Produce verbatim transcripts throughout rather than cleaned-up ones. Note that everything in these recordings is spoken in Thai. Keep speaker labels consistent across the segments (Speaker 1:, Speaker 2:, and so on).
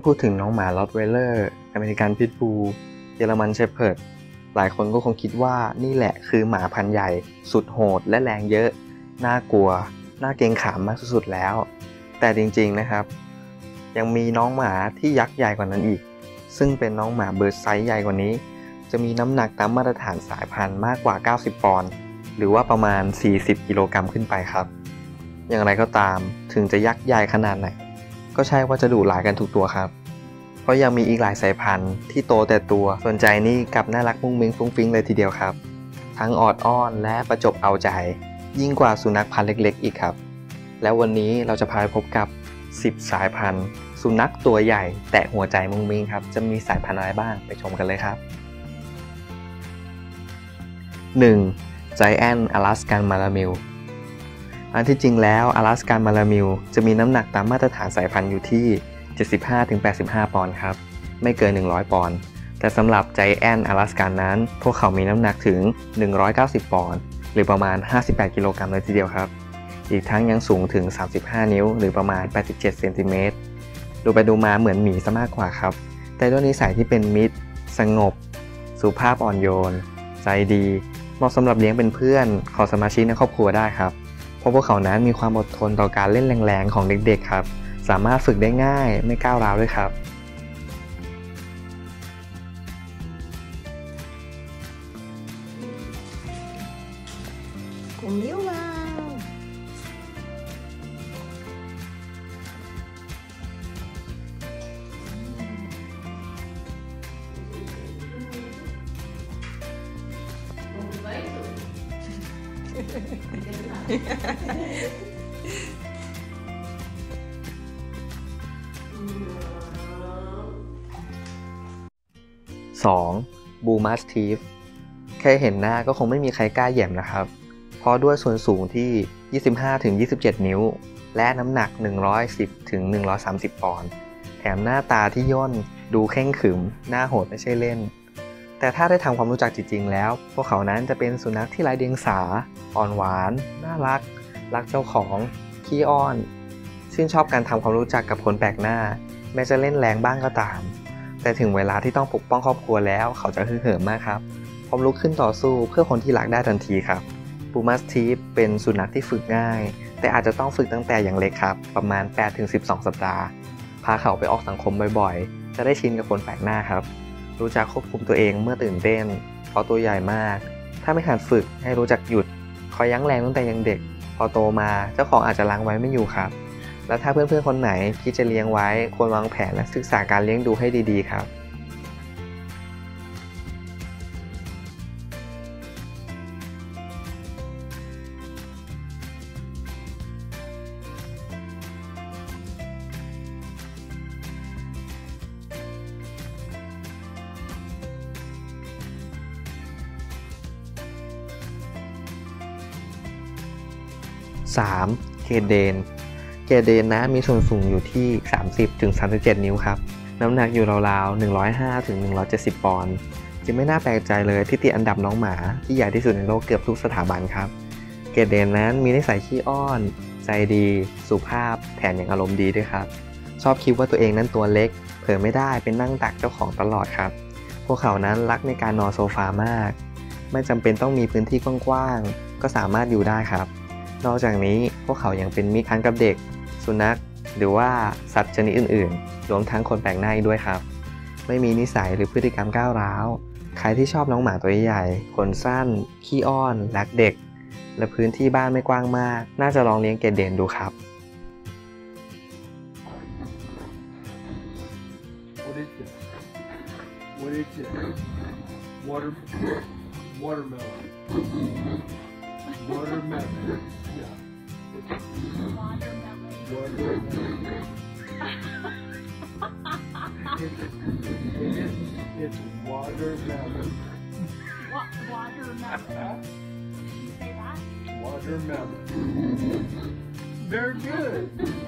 Speaker 1: พูดถึงน้องหมาล็อตไวเลอร์อเมริกันพิทบูลเยอรมันเชพเพิร์ดหลายคนก็คงคิดว่านี่แหละคือหมาพันธุ์ใหญ่สุดโหดและแรงเยอะน่ากลัวน่าเกรงขามมากสุดๆแล้วแต่จริงๆนะครับยังมีน้องหมาที่ยักษ์ใหญ่กว่านั้นอีกซึ่งเป็นน้องหมาเบิร์ดไซส์ใหญ่กว่านี้จะมีน้ำหนักตามมาตรฐานสายพันธุ์มากกว่าเก้าสิบปอนด์หรือว่าประมาณสี่สิบกิโลกรัมขึ้นไปครับอย่างไรก็ตามถึงจะยักษ์ใหญ่ขนาดไหนก็ใช่ว่าจะดุร้ายกันทุกตัวครับเพราะยังมีอีกหลายสายพันธุ์ที่โตแต่ตัวส่วนใจนี่กับน่ารักมุ้งมิ้งฟุ้งฟิ้งเลยทีเดียวครับทั้งออดอ้อนและประจบเอาใจยิ่งกว่าสุนัขพันธุ์เล็กๆอีกครับแล้ววันนี้เราจะพาไปพบกับสิบสายพันธุ์สุนัขตัวใหญ่แต่หัวใจมุ้งมิ้งครับจะมีสายพันธุ์อะไรบ้างไปชมกันเลยครับ หนึ่ง Giant Alaskan Malamute อันที่จริงแล้วอลาสกันมาลามิวจะมีน้ำหนักตามมาตรฐานสายพันธุ์อยู่ที่ เจ็ดสิบห้าถึงแปดสิบห้า ปอนด์ครับไม่เกินหนึ่งร้อยปอนด์แต่สำหรับ Giant Alaskan นั้นพวกเขามีน้ำหนักถึงหนึ่งร้อยเก้าสิบปอนด์หรือประมาณห้าสิบแปดกิโลกรัมเลยทีเดียวครับอีกทั้งยังสูงถึงสามสิบห้านิ้วหรือประมาณแปดสิบเจ็ดเซนติเมตรดูไปดูมาเหมือนหมีซะมากกว่าครับแต่ด้วยนิสัยที่เป็นมิตรสงบสุภาพอ่อนโยนใจดีเหมาะสำหรับเลี้ยงเป็นเพื่อนของสมาชิกในครอบครัวได้ครับเพราะพวกเขานั้นมีความอดทนต่อการเล่นแรงๆของเด็กๆครับสามารถฝึกได้ง่ายไม่ก้าวร้าวด้วยครับ
Speaker 2: cùng níu vào
Speaker 1: สอง Bull Mastiff แค่เห็นหน้าก็คงไม่มีใครกล้าแหย่มนะครับเพราะด้วยส่วนสูงที่ ยี่สิบห้าถึงยี่สิบเจ็ด นิ้วและน้ำหนัก หนึ่งร้อยสิบถึงหนึ่งร้อยสามสิบ ปอนด์แถมหน้าตาที่ย่นดูเข่งขรึมหน้าโหดไม่ใช่เล่นแต่ถ้าได้ทำความรู้จักจริงๆแล้วพวกเขานั้นจะเป็นสุนัขที่ไร้เดียงสาอ่อนหวานน่ารักรักเจ้าของขี้อ้อนชื่นชอบการทำความรู้จักกับคนแปลกหน้าแม้จะเล่นแรงบ้างก็ตามแต่ถึงเวลาที่ต้องปกป้องครอบครัวแล้วเขาจะฮึ่มเหิมมากครับพร้อมลุกขึ้นต่อสู้เพื่อคนที่รักได้ทันทีครับบูมัสทีฟเป็นสุนัขที่ฝึกง่ายแต่อาจจะต้องฝึกตั้งแต่อย่างเล็กครับประมาณ แปดถึงสิบสอง สัปดาห์พาเขาไปออกสังคมบ่อยๆจะได้ชินกับคนแปลกหน้าครับรู้จักควบคุมตัวเองเมื่อตื่นเต้นเพราะตัวใหญ่มากถ้าไม่หัดฝึกให้รู้จักหยุดคอยยั้งแรงตั้งแต่ยังเด็กพอโตมาเจ้าของอาจจะล้างไว้ไม่อยู่ครับและถ้าเพื่อนๆคนไหนคิดจะเลี้ยงไว้ควรวางแผนและศึกษาการเลี้ยงดูให้ดีๆครับสาม เคเดน เคเดนนะมีส่วนสูงอยู่ที่ สามสิบถึงสามสิบเจ็ด นิ้วครับน้ำหนักอยู่ราวๆ หนึ่งร้อยห้าถึงหนึ่งร้อยเจ็ดสิบ ปอนด์จึงไม่น่าแปลกใจเลยที่ติดอันดับน้องหมาที่ใหญ่ที่สุดในโลกเกือบทุกสถาบันครับเคเดนนั้นมีนิสัยขี้อ้อนใจดีสุภาพแถมยังอารมณ์ดีด้วยครับชอบคิดว่าตัวเองนั้นตัวเล็กเผลอไม่ได้เป็นนั่งตักเจ้าของตลอดครับพวกเขานั้นรักในการนอนโซฟามากไม่จำเป็นต้องมีพื้นที่กว้างๆก็สามารถอยู่ได้ครับนอกจากนี้พวกเขายังเป็นมิตรทั้งกับเด็กสุนัขหรือว่าสัตว์ชนิดอื่นๆรวมทั้งคนแปลกหน้าด้วยครับไม่มีนิสัยหรือพฤติกรรมก้าวร้าวใครที่ชอบน้องหมาตัวใหญ่ขนสั้นขี้อ้อนรักเด็กและพื้นที่บ้านไม่กว้างมากน่าจะลองเลี้ยงเกรดเดนดูครับ
Speaker 3: What is it? What is it? Water, watermelon. Watermelon. Yeah.
Speaker 4: Watermelon.
Speaker 3: Watermelon. It's, it is, it's watermelon.
Speaker 4: What watermelon? Did you say that?
Speaker 3: Watermelon. Very good.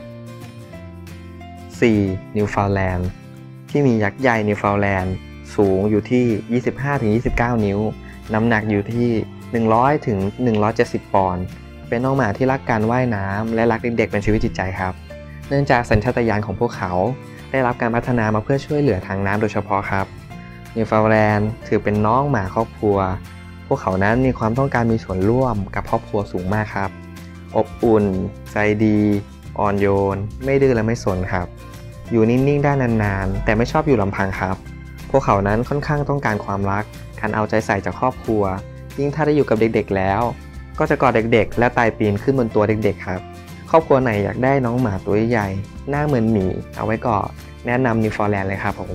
Speaker 1: สี่ นิวฟาวแลนด์ที่มียักษ์ใหญ่นิวฟาวแลนด์สูงอยู่ที่ ยี่สิบห้าถึงยี่สิบเก้า นิ้วน้ำหนักอยู่ที่ หนึ่งร้อยถึงหนึ่งร้อยเจ็ดสิบ ปอนด์เป็นน้องหมาที่รักการว่ายน้ำและรักเด็กๆเป็นชีวิตจิตใจครับเนื่องจากสัญชาตญาณของพวกเขาได้รับการพัฒนามาเพื่อช่วยเหลือทางน้ำโดยเฉพาะครับนิวฟาวน์แลนด์ถือเป็นน้องหมาครอบครัวพวกเขานั้นมีความต้องการมีส่วนร่วมกับครอบครัวสูงมากครับอบอุ่นใจดีอ่อนโยนไม่ดื้อและไม่สนครับอยู่นิ่งๆได้นานๆแต่ไม่ชอบอยู่ลำพังครับพวกเขานั้นค่อนข้างต้องการความรักการเอาใจใส่จากครอบครัวยิ่งถ้าได้อยู่กับเด็กๆแล้วก็จะกอดเด็กๆและไต่ปีนขึ้นบนตัวเด็กๆครับครอบครัวไหนอยากได้น้องหมาตัวใหญ่หน้าเหมือนหมีเอาไว้ก่อนแนะนำนิวฟาวน์แลนด์เลยครับผม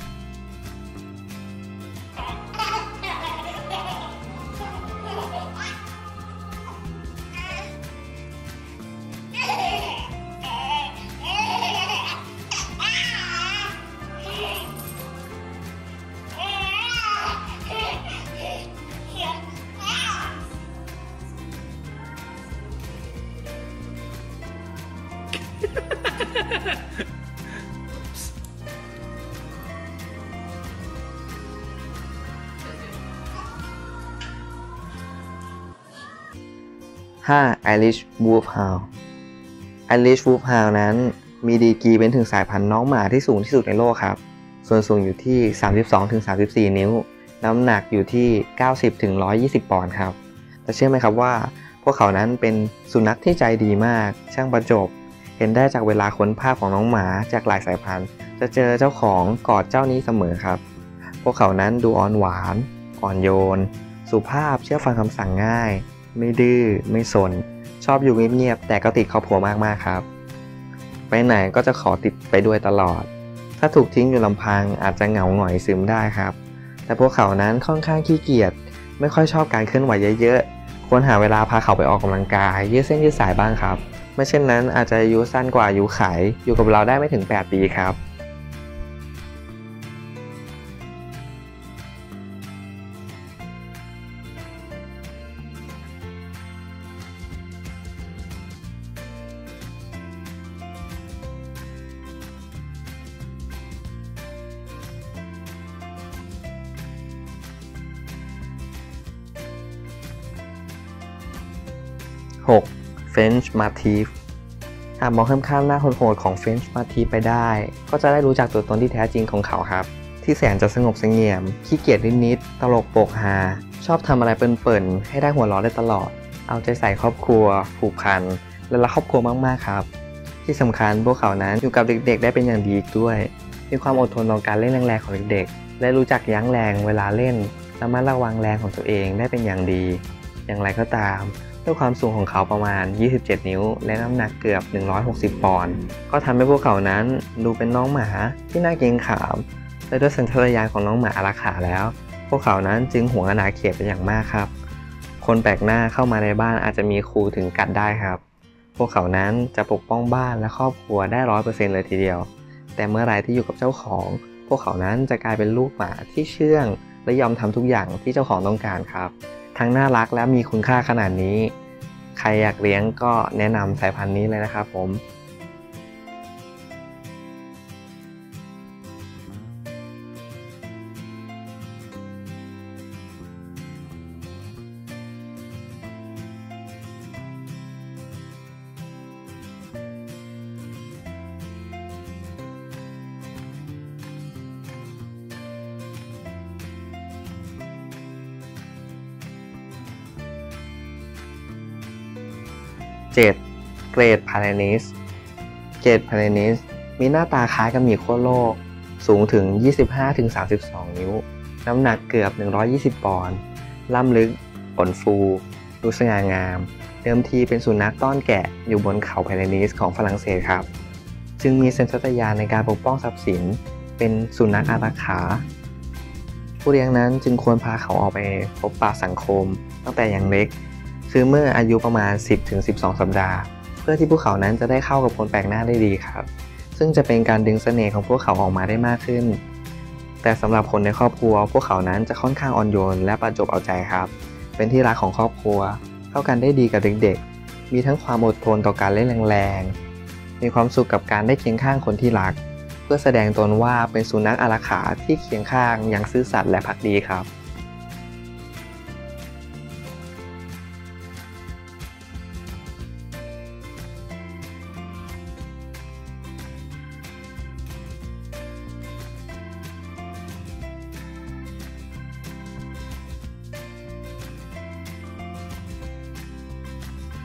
Speaker 1: ห้า Irish Wolfhound Irish Wolfhound นั้นมีดีกรีเป็นถึงสายพันธุ์น้องหมาที่สูงที่สุดในโลกครับส่วนสูงอยู่ที่ สามสิบสองถึงสามสิบสี่ นิ้วน้ำหนักอยู่ที่ เก้าสิบถึงหนึ่งร้อยยี่สิบ ปอนด์ครับแต่เชื่อไหมครับว่าพวกเขานั้นเป็นสุนัขที่ใจดีมากช่างประจบเห็นได้จากเวลาค้นภาพของน้องหมาจากหลายสายพันธุ์จะเจอเจ้าของกอดเจ้านี้เสมอครับพวกเขานั้นดูอ่อนหวานอ่อนโยนสุภาพเชื่อฟังคำสั่งง่ายไม่ดื้อไม่สนชอบอยู่เงียบๆแต่ก็ติดครอบครัวมากๆครับไปไหนก็จะขอติดไปด้วยตลอดถ้าถูกทิ้งอยู่ลำพังอาจจะเหงาหงอยซึมได้ครับแต่พวกเขานั้นค่อนข้างขี้เกียจไม่ค่อยชอบการเคลื่อนไหวเยอะๆควรหาเวลาพาเขาไปออกกำลังกายยืดเส้นยืดสายบ้างครับไม่เช่นนั้นอาจจะอายุสั้นกว่าอายุขัยอยู่กับเราได้ไม่ถึงแปดปีครับ หก French Mastiff หากมองข้ามๆหน้าโหดๆของ French Mastiff ไปได้ก็จะได้รู้จักตัวตนที่แท้จริงของเขาครับที่แสนจะสงบเสงี่ยมขี้เกียจนิดๆตลกโปกฮาชอบทำอะไรเปิ่นๆให้ได้หัวเราะได้ตลอดเอาใจใส่ครอบครัวผูกพันและรักครอบครัวมากๆครับที่สำคัญพวกเขานั้นอยู่กับเด็กๆได้เป็นอย่างดีอีกด้วยมีความอดทนต่อการเล่นแรงๆของเด็กๆและรู้จักยั้งแรงเวลาเล่นระมัดระวังแรงของตัวเองได้เป็นอย่างดีอย่างไรก็ตามด้วยความสูงของเขาประมาณยี่สิบเจ็ดนิ้วและน้ำหนักเกือบหนึ่งร้อยหกสิบปอนด์ก็ทำให้พวกเขานั้นดูเป็นน้องหมาที่น่าเกรงขามและด้วยสัญชาตญาณของน้องหมาอารักขาแล้วพวกเขานั้นจึงหวงอาณาเขตเป็นอย่างมากครับคนแปลกหน้าเข้ามาในบ้านอาจจะมีขู่ถึงกัดได้ครับพวกเขานั้นจะปกป้องบ้านและครอบครัวได้ ร้อยเปอร์เซ็นต์ เลยทีเดียวแต่เมื่อไรที่อยู่กับเจ้าของพวกเขานั้นจะกลายเป็นลูกหมาที่เชื่องและยอมทำทุกอย่างที่เจ้าของต้องการครับทั้งน่ารักและมีคุณค่าขนาดนี้ใครอยากเลี้ยงก็แนะนำสายพันธุ์นี้เลยนะครับผมเจ็ด เกรท พารานิส เกรท พารานิสมีหน้าตาคล้ายกับหมีขั้วโลกสูงถึง ยี่สิบห้าถึงสามสิบสอง นิ้วน้ำหนักเกือบหนึ่งร้อยยี่สิบปอนด์ล่ำลึกขนฟูดูสง่างามเดิมทีเป็นสุนัขต้อนแกะอยู่บนเขาพารานิสของฝรั่งเศสครับจึงมีสัญชาตญาณในการปกป้องทรัพย์สินเป็นสุนัขอารักขาผู้เลี้ยงนั้นจึงควรพาเขาออกไปพบปะสังคมตั้งแต่ยังเล็กคือเมื่ออายุประมาณ สิบถึงสิบสอง สัปดาห์เพื่อที่พวกเขานั้นจะได้เข้ากับคนแปลกหน้าได้ดีครับซึ่งจะเป็นการดึงเสน่ห์ของพวกเขาออกมาได้มากขึ้นแต่สำหรับคนในครอบครัวพวกเขานั้นจะค่อนข้างอ่อนโยนและประจบเอาใจครับเป็นที่รักของครอบครัวเข้ากันได้ดีกับเด็กๆมีทั้งความอดทนต่อการเล่นแรงๆมีความสุขกับการได้เคียงข้างคนที่รักเพื่อแสดงตนว่าเป็นสุนัขอารักขาที่เคียงข้างอย่างซื่อสัตย์และภักดีครับ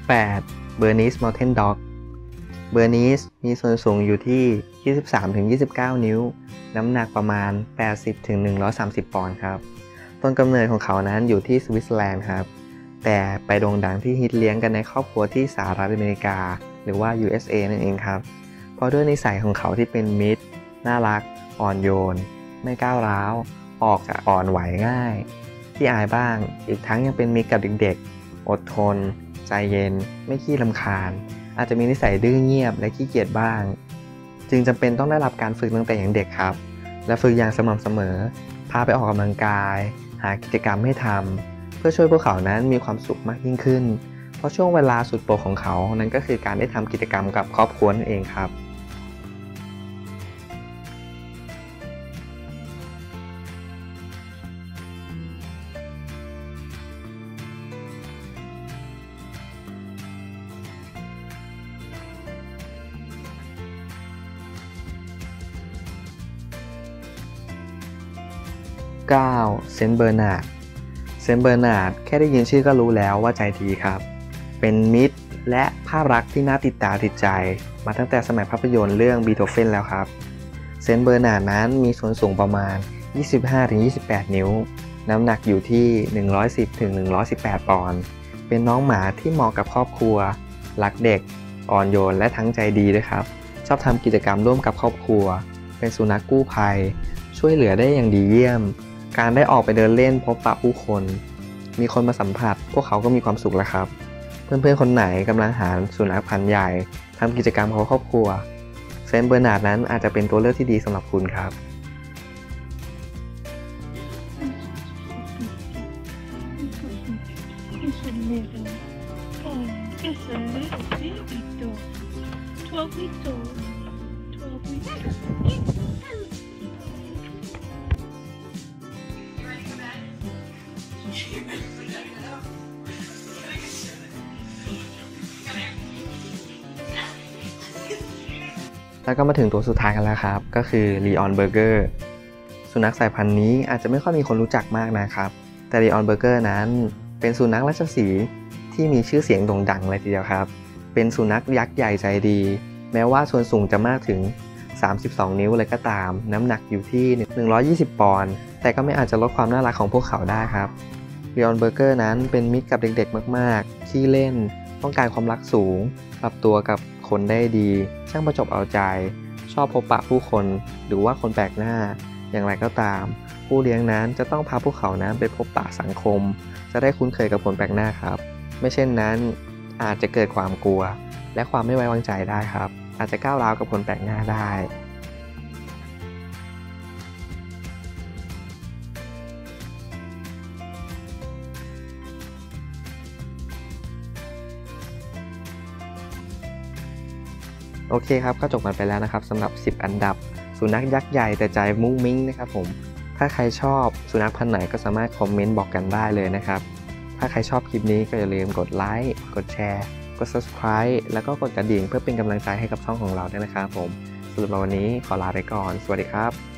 Speaker 1: แปด Bernese Mountain Dog Bernese มีส่วนสูงอยู่ที่ ยี่สิบสามถึงยี่สิบเก้า นิ้วน้ำหนักประมาณ แปดสิบถึงหนึ่งร้อยสามสิบ ปอนด์ครับต้นกำเนิดของเขานั้นอยู่ที่สวิตเซอร์แลนด์ครับแต่ไปโด่งดังที่ฮิตเลี้ยงกันในครอบครัวที่สหรัฐอเมริกาหรือว่า ยู เอส เอ นั่นเองครับเพราะด้วยนิสัยของเขาที่เป็นมิตรน่ารักอ่อนโยนไม่ก้าวร้าวออกจะอ่อนไหวง่ายที่อายบ้างอีกทั้งยังเป็นมิตรกับเด็กๆอดทนใจเย็นไม่ขี้รำคาญอาจจะมีนิสัยดื้อเงียบและขี้เกียจบ้างจึงจำเป็นต้องได้รับการฝึกตั้งแต่อย่างเด็กครับและฝึกอย่างสม่ำเสมอพาไปออกกำลังกายหากิจกรรมให้ทำเพื่อช่วยพวกเขานั้นมีความสุขมากยิ่งขึ้นเพราะช่วงเวลาสุดโปรดของเขานั้นก็คือการได้ทำกิจกรรมกับครอบครัวนั่นเองครับเก้า เซนต์เบอร์นาร์ด เซนต์เบอร์นาร์ดแค่ได้ยินชื่อก็รู้แล้วว่าใจดีครับเป็นมิตรและภาพลักษณ์ที่น่าติดตาติดใจมาตั้งแต่สมัยภาพยนตร์เรื่องบีโธเฟนแล้วครับเซนต์เบอร์นาร์ดนั้นมีส่วนสูงประมาณ ยี่สิบห้าถึงยี่สิบแปด นิ้วน้ำหนักอยู่ที่ หนึ่งร้อยสิบถึงหนึ่งร้อยสิบแปด ปอนด์เป็นน้องหมาที่เหมาะกับครอบครัวรักเด็กอ่อนโยนและทั้งใจดีด้วยครับชอบทำกิจกรรมร่วมกับครอบครัวเป็นสุนัขกู้ภัยช่วยเหลือได้อย่างดีเยี่ยมการได้ออกไปเดินเล่นพบปะผู้คนมีคนมาสัมผัสพวกเขาก็มีความสุขแล้วครับเพื่อนๆคนไหนกำลังหาสุนัขพันธุ์ใหญ่ทำกิจกรรมของครอบครัวเซนต์เบอร์นาร์ดนั้นอาจจะเป็นตัวเลือกที่ดีสำหรับคุณครับ
Speaker 4: It's a little, oh, it's a little baby dog. Twelve weeks old. Twelve weeks old.
Speaker 1: แล้วก็มาถึงตัวสุดท้ายกันแล้วครับก็คือลีออนเบอร์เกอร์สุนัขสายพันธุ์นี้อาจจะไม่ค่อยมีคนรู้จักมากนะครับแต่ลีออนเบอร์เกอร์นั้นเป็นสุนัขราชสีห์ที่มีชื่อเสียงโด่งดังเลยทีเดียวครับเป็นสุนัขยักษ์ใหญ่ใจดีแม้ว่าส่วนสูงจะมากถึงสามสิบสองนิ้วเลยก็ตามน้ำหนักอยู่ที่หนึ่งร้อยยี่สิบปอนด์แต่ก็ไม่อาจจะลดความน่ารักของพวกเขาได้ครับลีออนเบอร์เกอร์นั้นเป็นมิตรกับเด็กๆมากๆขี้เล่นต้องการความรักสูงปรับตัวกับคนได้ดีช่างประจบเอาใจชอบพบปะผู้คนหรือว่าคนแปลกหน้าอย่างไรก็ตามผู้เลี้ยงนั้นจะต้องพาพวกเขานั้นไปพบปะสังคมจะได้คุ้นเคยกับคนแปลกหน้าครับไม่เช่นนั้นอาจจะเกิดความกลัวและความไม่ไว้วางใจได้ครับอาจจะก้าวร้าวกับคนแปลกหน้าได้โอเคครับก็จบกันไปแล้วนะครับสำหรับสิบอันดับสุนัขยักษ์ใหญ่แต่ใจมุ้งมิ้งนะครับผมถ้าใครชอบสุนัขพันธุ์ไหนก็สามารถคอมเมนต์บอกกันได้เลยนะครับถ้าใครชอบคลิปนี้ก็อย่าลืมกดไลค์กดแชร์กด ซับสไครบ์ แล้วก็กดกระดิ่งเพื่อเป็นกำลังใจให้กับช่องของเราด้วยนะครับผมสำหรับวันนี้ขอลาไปก่อนสวัสดีครับ